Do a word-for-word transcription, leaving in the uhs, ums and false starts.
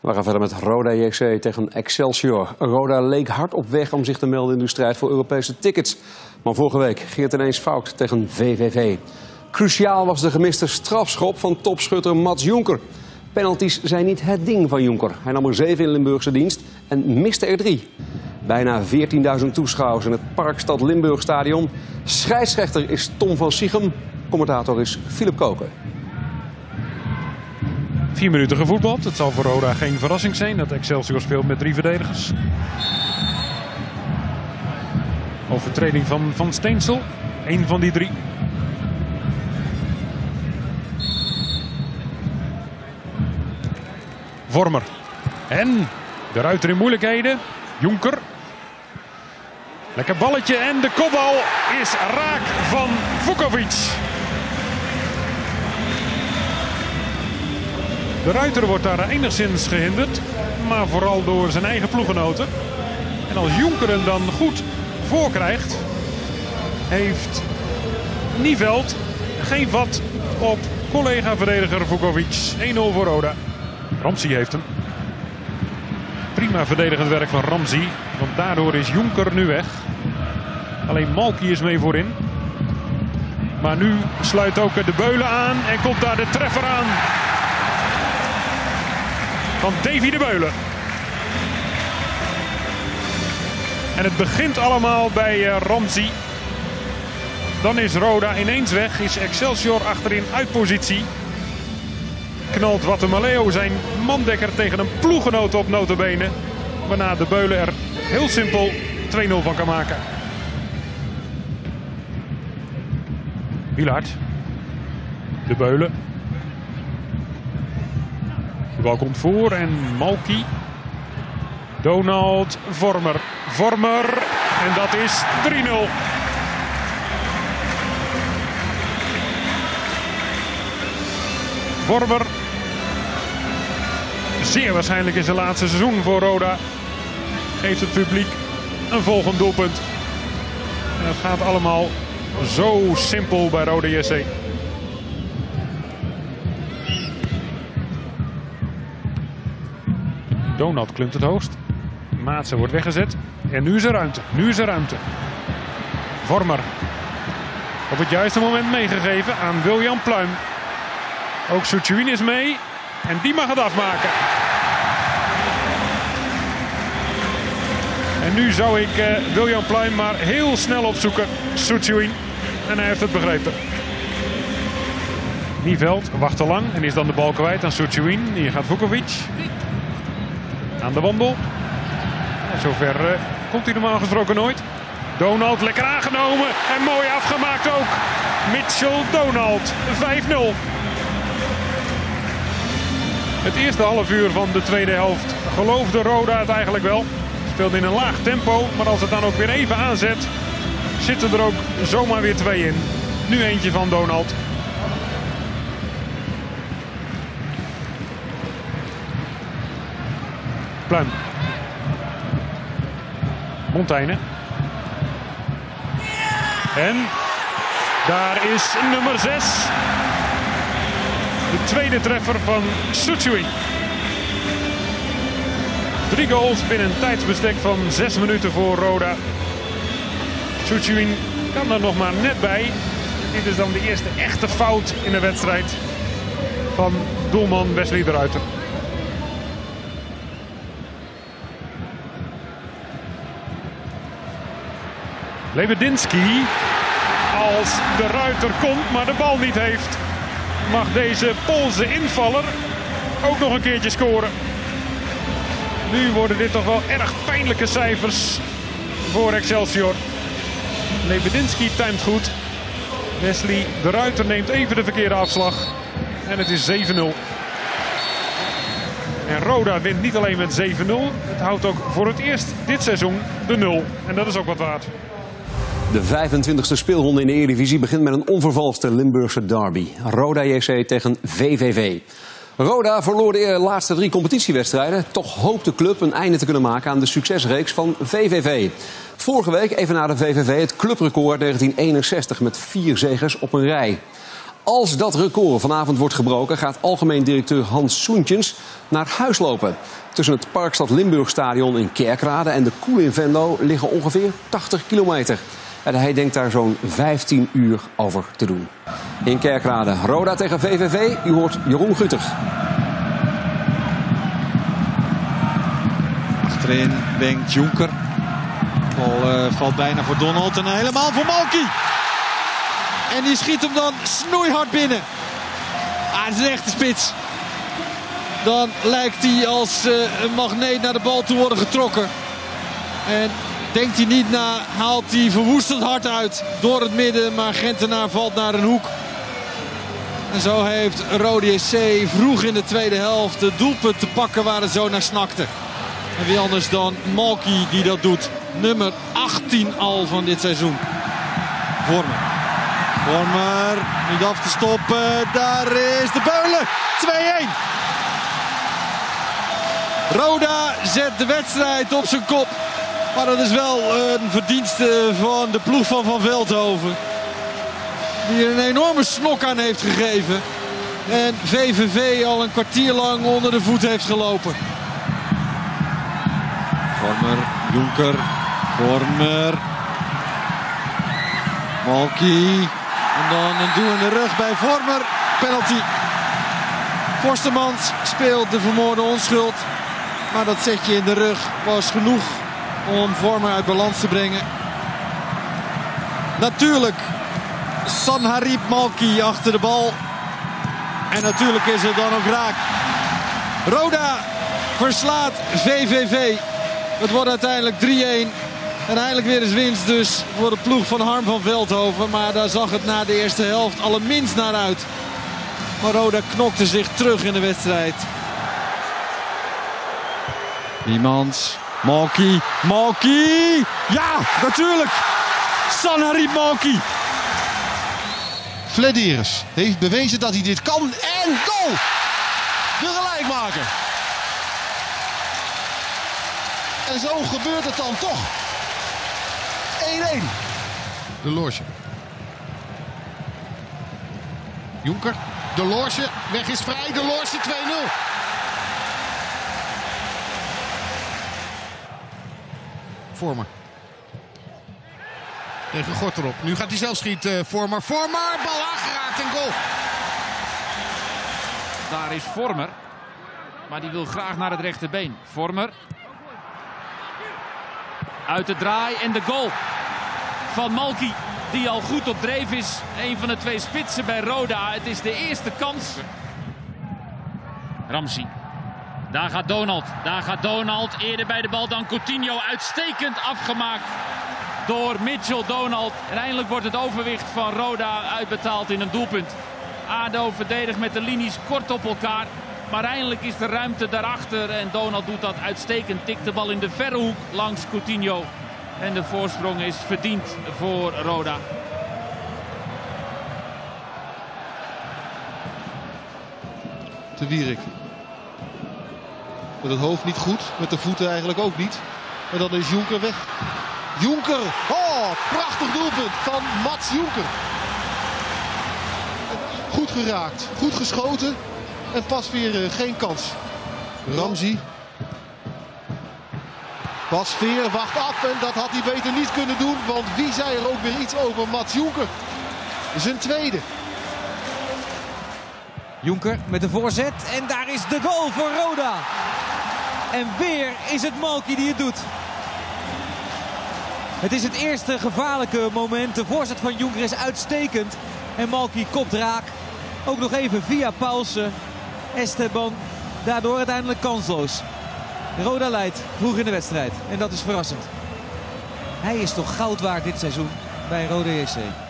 We gaan verder met Roda J C tegen Excelsior. Roda leek hard op weg om zich te melden in de strijd voor Europese tickets. Maar vorige week ging het ineens fout tegen V V V. Cruciaal was de gemiste strafschop van topschutter Mats Jonker. Penalties zijn niet het ding van Jonker. Hij nam er zeven in Limburgse dienst en miste er drie. Bijna veertienduizend toeschouwers in het Parkstad Limburg stadion. Scheidsrechter is Tom van Siegem. Commentator is Philip Koken. Vier minuten gevoetbald. Het zal voor Roda geen verrassing zijn dat Excelsior speelt met drie verdedigers. Overtreding van Van Steensel. Eén van die drie. Vormer. En de Ruiter in moeilijkheden. Jonker. Lekker balletje en de kopbal is raak van Vukovic. De Ruiter wordt daar enigszins gehinderd, maar vooral door zijn eigen ploeggenoten. En als Jonker hem dan goed voorkrijgt, heeft Nieveld geen vat op collega-verdediger Vukovic. één nul voor Roda. Ramsey heeft hem. Prima verdedigend werk van Ramsey, want daardoor is Jonker nu weg. Alleen Malky is mee voorin. Maar nu sluit ook de Beulen aan en komt daar de treffer aan van Davy de Beulen. En het begint allemaal bij uh, Ramsey. Dan is Roda ineens weg, is Excelsior achterin uit positie. Knalt Watemaleo zijn mandekker tegen een ploeggenoot op nota bene. Waarna de Beulen er heel simpel twee nul van kan maken. Wielaert. De Beulen. De bal komt voor en Malky. Donald. Vormer. Vormer. En dat is drie nul. Vormer. Zeer waarschijnlijk in zijn laatste seizoen voor Roda. Geeft het publiek een volgend doelpunt. En het gaat allemaal zo simpel bij Roda J C. Donald klimt het hoogst. Maatsen wordt weggezet. En nu is er ruimte. Nu is er ruimte. Vormer. Op het juiste moment meegegeven aan Wiljan Pluim. Ook Soetjewin is mee. En die mag het afmaken. En nu zou ik uh, Wiljan Pluim maar heel snel opzoeken. Soetjewin. En hij heeft het begrepen. Nieveld wacht te lang en is dan de bal kwijt aan Soetjewin. Hier gaat Vukovic. Aan de wandel. En zover uh, komt hij normaal gesproken nooit. Donald lekker aangenomen. En mooi afgemaakt ook. Mitchell Donald. vijf nul. Het eerste half uur van de tweede helft geloofde Roda het eigenlijk wel. Speelde in een laag tempo. Maar als het dan ook weer even aanzet, zitten er ook zomaar weer twee in. Nu eentje van Donald. Pluim. Montaigne. En daar is nummer zes. De tweede treffer van Soetjewin. Drie goals binnen een tijdsbestek van zes minuten voor Roda. Soetjewin kan er nog maar net bij. Dit is dan de eerste echte fout in de wedstrijd van doelman Wesley de Ruiter. Lebedinski, als de Ruiter komt, maar de bal niet heeft, mag deze Poolse invaller ook nog een keertje scoren. Nu worden dit toch wel erg pijnlijke cijfers voor Excelsior. Lebedinski timed goed. Wesley de Ruiter neemt even de verkeerde afslag. En het is zeven nul. En Roda wint niet alleen met zeven nul. Het houdt ook voor het eerst dit seizoen de nul. En dat is ook wat waard. De vijfentwintigste speelronde in de Eredivisie begint met een onvervalste Limburgse derby. Roda J C tegen V V V. Roda verloor de laatste drie competitiewedstrijden. Toch hoopt de club een einde te kunnen maken aan de succesreeks van V V V. Vorige week even na de V V V het clubrecord negentien eenenzestig met vier zeges op een rij. Als dat record vanavond wordt gebroken, gaat algemeen directeur Hans Soentjens naar huis lopen. Tussen het Parkstad Limburgstadion in Kerkrade en de Koel in Venlo liggen ongeveer tachtig kilometer. En hij denkt daar zo'n vijftien uur over te doen. In Kerkrade, Roda tegen V V V. U hoort Jeroen Gutter. Achterin wenkt Jonker. Bal uh, valt bijna voor Donald en helemaal voor Malky. En die schiet hem dan snoeihard binnen. Ah, het is een echte spits. Dan lijkt hij als uh, een magneet naar de bal te worden getrokken. En denkt hij niet na, haalt hij verwoestend hard uit door het midden. Maar Gentenaar valt naar een hoek. En zo heeft Rode J C vroeg in de tweede helft het doelpunt te pakken waar het zo naar snakte. En wie anders dan Malky die dat doet. Nummer achttien al van dit seizoen. Vormer. Vormer, niet af te stoppen. Daar is de Beulen. twee-een. Roda zet de wedstrijd op zijn kop. Maar dat is wel een verdienste van de ploeg van Van Veldhoven. Die er een enorme snok aan heeft gegeven. En V V V al een kwartier lang onder de voet heeft gelopen. Vormer, Jonker, Vormer. Malky. En dan een duw in de rug bij Vormer. Penalty. Forstemans speelt de vermoorde onschuld. Maar dat zetje in de rug was genoeg om Vormer uit balans te brengen. Natuurlijk Sanharib Malky achter de bal. En natuurlijk is het dan ook raak. Roda verslaat V V V. Het wordt uiteindelijk drie-een. En eindelijk weer eens winst dus voor de ploeg van Harm van Veldhoven. Maar daar zag het na de eerste helft allerminst naar uit. Maar Roda knokte zich terug in de wedstrijd. Niemans. Malky. Malky. Ja, natuurlijk. Sanharib Malky. Flederis heeft bewezen dat hij dit kan. En goal! De gelijkmaker. En zo gebeurt het dan toch. één-één. De Loortje. Jonker. De Loortje. Weg is vrij. De Loortje twee-nul. Vormer. Tegen Gort erop. Nu gaat hij zelf schieten. Vormer. Vormer. Bal aangeraakt en goal. Daar is Vormer. Maar die wil graag naar het rechterbeen. Vormer. Uit de draai en de goal van Malky. Die al goed op dreef is. Een van de twee spitsen bij Roda. Het is de eerste kans. Ramsey. Daar gaat Donald. Daar gaat Donald. Eerder bij de bal dan Coutinho. Uitstekend afgemaakt door Mitchell Donald. En eindelijk wordt het overwicht van Roda uitbetaald in een doelpunt. ADO verdedigt met de linies kort op elkaar. Maar eindelijk is de ruimte daarachter. En Donald doet dat uitstekend. Tikt de bal in de verre hoek langs Coutinho. En de voorsprong is verdiend voor Roda. Te Wierik. Met het hoofd niet goed. Met de voeten eigenlijk ook niet. En dan is Jonker weg. Jonker. Oh, prachtig doelpunt van Mats Jonker. Goed geraakt. Goed geschoten. En pas weer uh, geen kans. Ramsey. Bas Veer wacht af en dat had hij beter niet kunnen doen. Want wie zei er ook weer iets over Mats Jonker? Zijn tweede. Jonker met de voorzet en daar is de goal voor Roda. En weer is het Malky die het doet. Het is het eerste gevaarlijke moment. De voorzet van Jonker is uitstekend. En Malky kopt raak. Ook nog even via Paulsen. Esteban daardoor uiteindelijk kansloos. Roda leidt vroeg in de wedstrijd. En dat is verrassend. Hij is toch goud waard dit seizoen bij Rode J C.